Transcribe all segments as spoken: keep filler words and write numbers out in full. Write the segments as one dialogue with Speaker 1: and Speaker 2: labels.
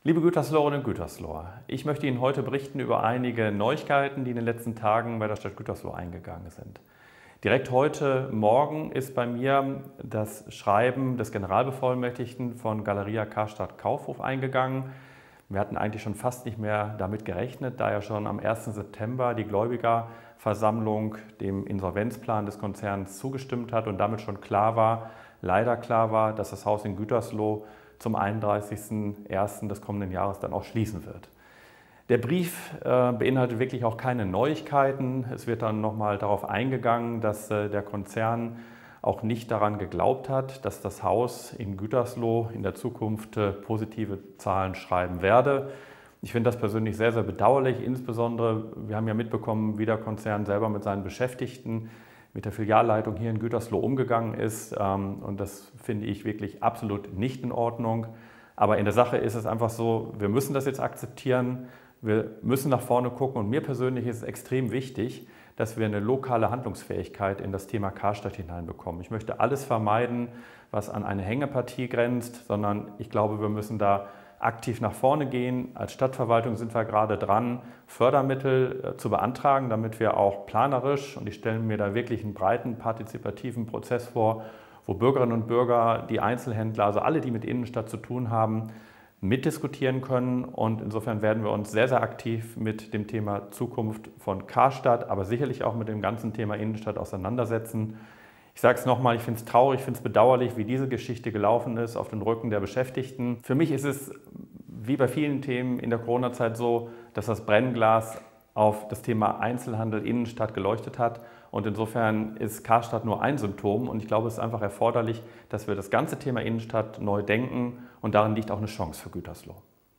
Speaker 1: Liebe Güterslorinnen und Gütersloher, ich möchte Ihnen heute berichten über einige Neuigkeiten, die in den letzten Tagen bei der Stadt Gütersloh eingegangen sind. Direkt heute Morgen ist bei mir das Schreiben des Generalbevollmächtigten von Galeria Karstadt Kaufhof eingegangen. Wir hatten eigentlich schon fast nicht mehr damit gerechnet, da ja schon am ersten September die Gläubigerversammlung dem Insolvenzplan des Konzerns zugestimmt hat und damit schon klar war, leider klar war, dass das Haus in Gütersloh zum einunddreißigsten ersten des kommenden Jahres dann auch schließen wird. Der Brief äh, beinhaltet wirklich auch keine Neuigkeiten. Es wird dann nochmal darauf eingegangen, dass äh, der Konzern auch nicht daran geglaubt hat, dass das Haus in Gütersloh in der Zukunft äh, positive Zahlen schreiben werde. Ich finde das persönlich sehr, sehr bedauerlich. Insbesondere, wir haben ja mitbekommen, wie der Konzern selber mit seinen Beschäftigten, mit der Filialleitung hier in Gütersloh umgegangen ist. Und das finde ich wirklich absolut nicht in Ordnung. Aber in der Sache ist es einfach so, wir müssen das jetzt akzeptieren. Wir müssen nach vorne gucken. Und mir persönlich ist es extrem wichtig, dass wir eine lokale Handlungsfähigkeit in das Thema Karstadt hineinbekommen. Ich möchte alles vermeiden, was an eine Hängepartie grenzt, sondern ich glaube, wir müssen da aktiv nach vorne gehen. Als Stadtverwaltung sind wir gerade dran, Fördermittel zu beantragen, damit wir auch planerisch, und ich stelle mir da wirklich einen breiten, partizipativen Prozess vor, wo Bürgerinnen und Bürger, die Einzelhändler, also alle, die mit Innenstadt zu tun haben, mitdiskutieren können. Und insofern werden wir uns sehr, sehr aktiv mit dem Thema Zukunft von Karstadt, aber sicherlich auch mit dem ganzen Thema Innenstadt auseinandersetzen. Ich sage es nochmal, ich finde es traurig, ich finde es bedauerlich, wie diese Geschichte gelaufen ist auf den Rücken der Beschäftigten. Für mich ist es, wie bei vielen Themen in der Corona-Zeit, so, dass das Brennglas auf das Thema Einzelhandel, Innenstadt geleuchtet hat. Und insofern ist Karstadt nur ein Symptom. Und ich glaube, es ist einfach erforderlich, dass wir das ganze Thema Innenstadt neu denken. Und darin liegt auch eine Chance für Gütersloh.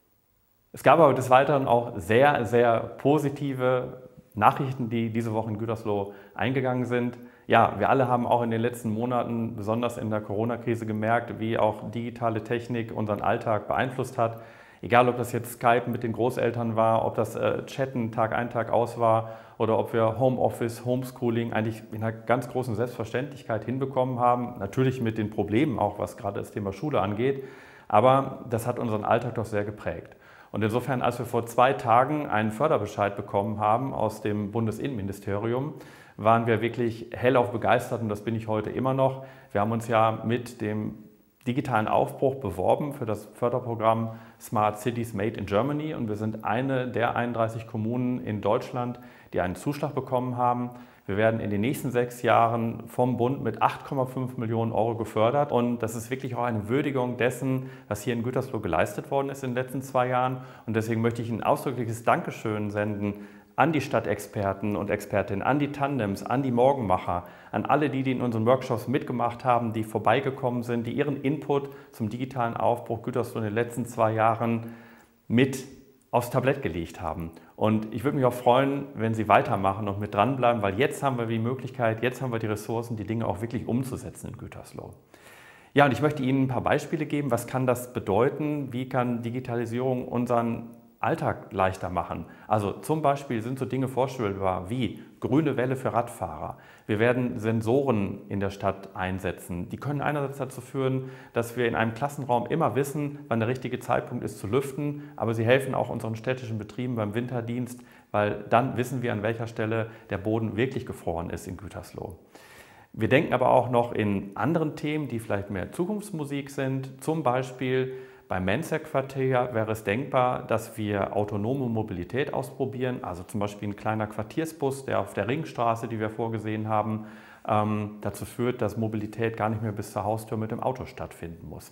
Speaker 1: Es gab aber des Weiteren auch sehr, sehr positive Nachrichten, die diese Woche in Gütersloh eingegangen sind. Ja, wir alle haben auch in den letzten Monaten, besonders in der Corona-Krise, gemerkt, wie auch digitale Technik unseren Alltag beeinflusst hat. Egal, ob das jetzt Skype mit den Großeltern war, ob das äh, Chatten Tag ein, Tag aus war oder ob wir Homeoffice, Homeschooling eigentlich in einer ganz großen Selbstverständlichkeit hinbekommen haben. Natürlich mit den Problemen auch, was gerade das Thema Schule angeht. Aber das hat unseren Alltag doch sehr geprägt. Und insofern, als wir vor zwei Tagen einen Förderbescheid bekommen haben aus dem Bundesinnenministerium, waren wir wirklich hellauf begeistert, und das bin ich heute immer noch. Wir haben uns ja mit dem digitalen Aufbruch beworben für das Förderprogramm Smart Cities Made in Germany, und wir sind eine der einunddreißig Kommunen in Deutschland, die einen Zuschlag bekommen haben. Wir werden in den nächsten sechs Jahren vom Bund mit acht Komma fünf Millionen Euro gefördert, und das ist wirklich auch eine Würdigung dessen, was hier in Gütersloh geleistet worden ist in den letzten zwei Jahren. Und deswegen möchte ich ein ausdrückliches Dankeschön senden an die Stadtexperten und Expertinnen, an die Tandems, an die Morgenmacher, an alle die, die in unseren Workshops mitgemacht haben, die vorbeigekommen sind, die ihren Input zum digitalen Aufbruch Gütersloh in den letzten zwei Jahren mit aufs Tablett gelegt haben. Und ich würde mich auch freuen, wenn Sie weitermachen und mit dranbleiben, weil jetzt haben wir die Möglichkeit, jetzt haben wir die Ressourcen, die Dinge auch wirklich umzusetzen in Gütersloh. Ja, und ich möchte Ihnen ein paar Beispiele geben. Was kann das bedeuten? Wie kann Digitalisierung unseren Alltag leichter machen? Also zum Beispiel sind so Dinge vorstellbar wie grüne Welle für Radfahrer. Wir werden Sensoren in der Stadt einsetzen. Die können einerseits dazu führen, dass wir in einem Klassenraum immer wissen, wann der richtige Zeitpunkt ist zu lüften, aber sie helfen auch unseren städtischen Betrieben beim Winterdienst, weil dann wissen wir, an welcher Stelle der Boden wirklich gefroren ist in Gütersloh. Wir denken aber auch noch in anderen Themen, die vielleicht mehr Zukunftsmusik sind. Zum Beispiel beim Menzer-Quartier wäre es denkbar, dass wir autonome Mobilität ausprobieren, also zum Beispiel ein kleiner Quartiersbus, der auf der Ringstraße, die wir vorgesehen haben, ähm, dazu führt, dass Mobilität gar nicht mehr bis zur Haustür mit dem Auto stattfinden muss.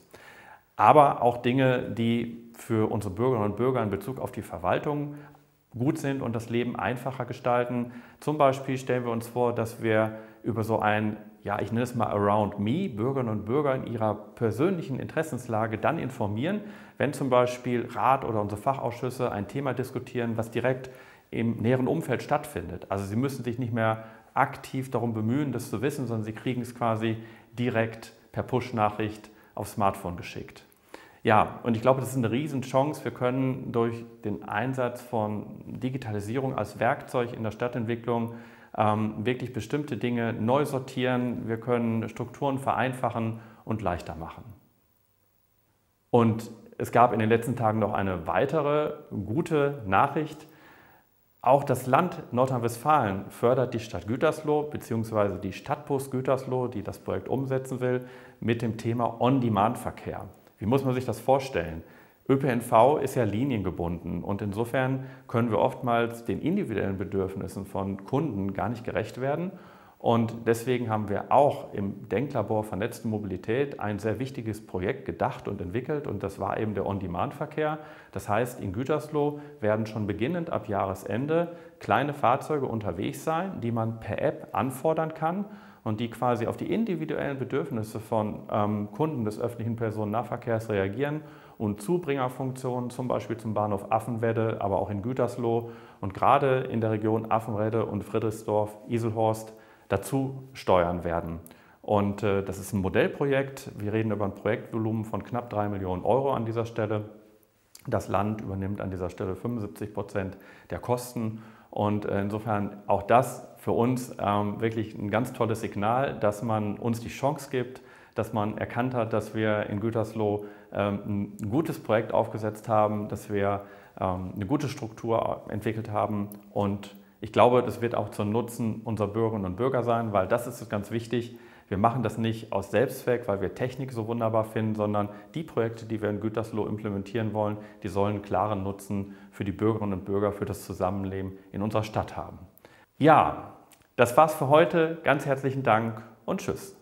Speaker 1: Aber auch Dinge, die für unsere Bürgerinnen und Bürger in Bezug auf die Verwaltung gut sind und das Leben einfacher gestalten. Zum Beispiel stellen wir uns vor, dass wir über so ein, ja, ich nenne es mal Around Me, Bürgerinnen und Bürger in ihrer persönlichen Interessenslage dann informieren, wenn zum Beispiel Rat oder unsere Fachausschüsse ein Thema diskutieren, was direkt im näheren Umfeld stattfindet. Also Sie müssen sich nicht mehr aktiv darum bemühen, das zu wissen, sondern Sie kriegen es quasi direkt per Push-Nachricht aufs Smartphone geschickt. Ja, und ich glaube, das ist eine Riesenchance. Wir können durch den Einsatz von Digitalisierung als Werkzeug in der Stadtentwicklung ähm, wirklich bestimmte Dinge neu sortieren. Wir können Strukturen vereinfachen und leichter machen. Und es gab in den letzten Tagen noch eine weitere gute Nachricht. Auch das Land Nordrhein-Westfalen fördert die Stadt Gütersloh bzw. die Stadtpost Gütersloh, die das Projekt umsetzen will, mit dem Thema On-Demand-Verkehr. Wie muss man sich das vorstellen? Ö P N V ist ja liniengebunden und insofern können wir oftmals den individuellen Bedürfnissen von Kunden gar nicht gerecht werden. Und deswegen haben wir auch im Denklabor Vernetzte Mobilität ein sehr wichtiges Projekt gedacht und entwickelt und das war eben der On-Demand-Verkehr. Das heißt, in Gütersloh werden schon beginnend ab Jahresende kleine Fahrzeuge unterwegs sein, die man per App anfordern kann und die quasi auf die individuellen Bedürfnisse von ähm, Kunden des öffentlichen Personennahverkehrs reagieren und Zubringerfunktionen, zum Beispiel zum Bahnhof Affenwedde, aber auch in Gütersloh und gerade in der Region Affenwedde und Friedrichsdorf, Iselhorst, dazu steuern werden. Und äh, das ist ein Modellprojekt. Wir reden über ein Projektvolumen von knapp drei Millionen Euro an dieser Stelle. Das Land übernimmt an dieser Stelle fünfundsiebzig Prozent der Kosten. Und äh, insofern auch das für uns ähm, wirklich ein ganz tolles Signal, dass man uns die Chance gibt, dass man erkannt hat, dass wir in Gütersloh ähm, ein gutes Projekt aufgesetzt haben, dass wir ähm, eine gute Struktur entwickelt haben und ich glaube, das wird auch zum Nutzen unserer Bürgerinnen und Bürger sein, weil das ist ganz wichtig. Wir machen das nicht aus Selbstzweck, weil wir Technik so wunderbar finden, sondern die Projekte, die wir in Gütersloh implementieren wollen, die sollen einen klaren Nutzen für die Bürgerinnen und Bürger, für das Zusammenleben in unserer Stadt haben. Ja, das war's für heute. Ganz herzlichen Dank und tschüss.